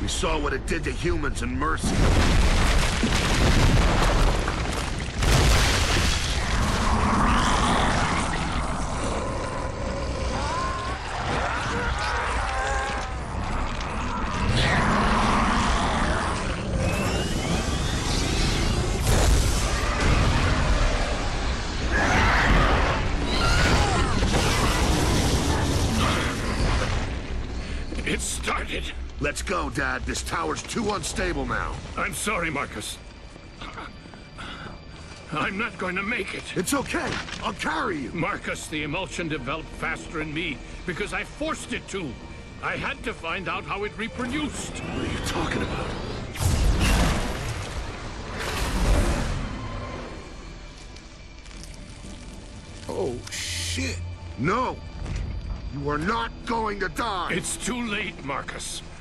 We saw what it did to humans in Mercy. It started. Let's go, Dad. This tower's too unstable now. I'm sorry, Marcus. I'm not going to make it. It's okay. I'll carry you. Marcus, the emulsion developed faster in me because I forced it to. I had to find out how it reproduced. What are you talking about? Oh, shit. No! You are not going to die! It's too late, Marcus.